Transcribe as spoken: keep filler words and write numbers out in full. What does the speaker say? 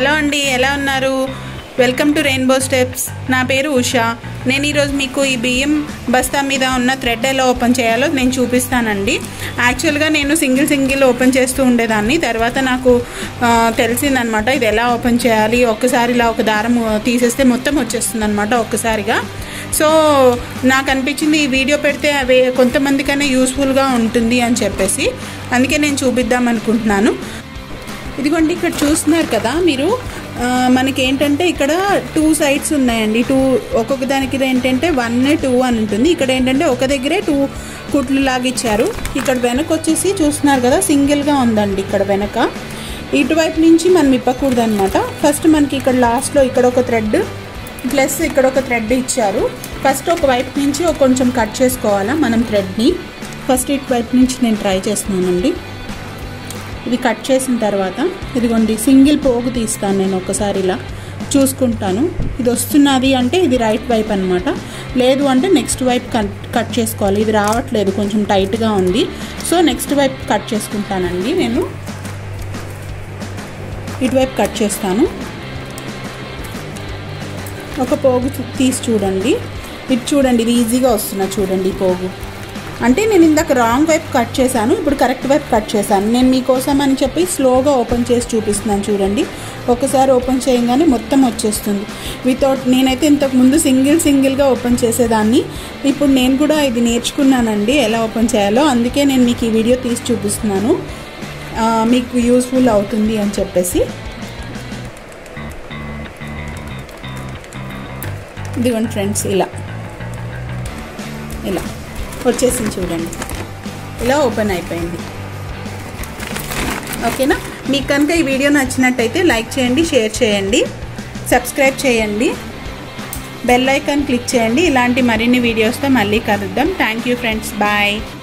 Hello అండి, ఎలా ఉన్నారు? Welcome to rainbow steps. నా పేరు ఉషా. నేను ఈరోజు మీకు ఈ బియ్యం బస్తా మీద ఉన్న థ్రెడ్ ఎలా ఓపెన్ చేయాలో నేను చూపిస్తానండి. యాక్చువల్గా నేను సింగిల్ సింగిల్ ఓపెన్ చేస్తూ ఉండేదాన్ని. తర్వాత నాకు తెలిసిందనమాట ఇది ఎలా ఓపెన్ చేయాలి. ఒక్కసారి ఇలా ఒక దారం తీసేస్తే మొత్తం వచ్చేస్తుంది అనమాట ఒక్కసారిగా. సో నాకు అనిపించింది ఈ వీడియో పెడితే అవి కొంతమందికైనా యూస్ఫుల్గా ఉంటుంది అని చెప్పేసి అందుకే నేను చూపిద్దాం అనుకుంటున్నాను. ఇదిగోండి, ఇక్కడ చూస్తున్నారు కదా మీరు, మనకి ఏంటంటే ఇక్కడ టూ సైడ్స్ ఉన్నాయండి. టూ ఒక్కొక్క దానికి ఏంటంటే వన్ టూ అని ఉంటుంది. ఇక్కడ ఏంటంటే ఒక దగ్గరే టూ కుట్లు లాగిచ్చారు. ఇక్కడ వెనక వచ్చేసి చూస్తున్నారు కదా సింగిల్గా ఉందండి. ఇక్కడ వెనక ఇటువైపు నుంచి మనం ఇప్పకూడదు అనమాట. ఫస్ట్ మనకి ఇక్కడ లాస్ట్లో ఇక్కడ ఒక థ్రెడ్ ప్లస్ ఇక్కడ ఒక థ్రెడ్ ఇచ్చారు. ఫస్ట్ ఒక వైపు నుంచి ఒక కొంచెం కట్ చేసుకోవాలా మనం థ్రెడ్ని. ఫస్ట్ ఇటువైపు నుంచి నేను ట్రై చేస్తున్నానండి. ఇది కట్ చేసిన తర్వాత ఇదిగోండి సింగిల్ పోగు తీస్తాను నేను. ఒకసారి ఇలా చూసుకుంటాను, ఇది వస్తున్నది అంటే ఇది రైట్ వైపు అనమాట. లేదు అంటే నెక్స్ట్ వైపు కట్ కట్ చేసుకోవాలి. ఇది రావట్లేదు, కొంచెం టైట్గా ఉంది. సో నెక్స్ట్ వైపు కట్ చేసుకుంటానండి. నేను ఇటువైపు కట్ చేస్తాను. ఒక పోగు తీసి చూడండి. ఇటు చూడండి, ఇది ఈజీగా వస్తున్నా చూడండి. ఈ పోగు అంటే నేను ఇందాక రాంగ్ వైపు కట్ చేశాను, ఇప్పుడు కరెక్ట్ వైపు కట్ చేశాను. నేను మీకోసం అని చెప్పి స్లోగా ఓపెన్ చేసి చూపిస్తున్నాను చూడండి. ఒకసారి ఓపెన్ చేయగానే మొత్తం వచ్చేస్తుంది వితౌట్. నేనైతే ఇంతకుముందు సింగిల్ సింగిల్గా ఓపెన్ చేసేదాన్ని. ఇప్పుడు నేను కూడా ఇది నేర్చుకున్నానండి ఎలా ఓపెన్ చేయాలో. అందుకే నేను మీకు ఈ వీడియో తీసి చూపిస్తున్నాను, మీకు యూస్ఫుల్ అవుతుంది అని చెప్పేసి. ఇదిగోండి ఫ్రెండ్స్, ఇలా ఇలా వచ్చేసింది చూడండి. ఇలా ఓపెన్ అయిపోయింది. ఓకేనా? మీకు కనుక ఈ వీడియో నచ్చినట్టయితే లైక్ చేయండి, షేర్ చేయండి, సబ్స్క్రైబ్ చేయండి, బెల్ ఐకాన్ క్లిక్ చేయండి. ఇలాంటి మరిన్ని వీడియోస్తో మళ్ళీ కలుద్దాం. Thank you friends, bye.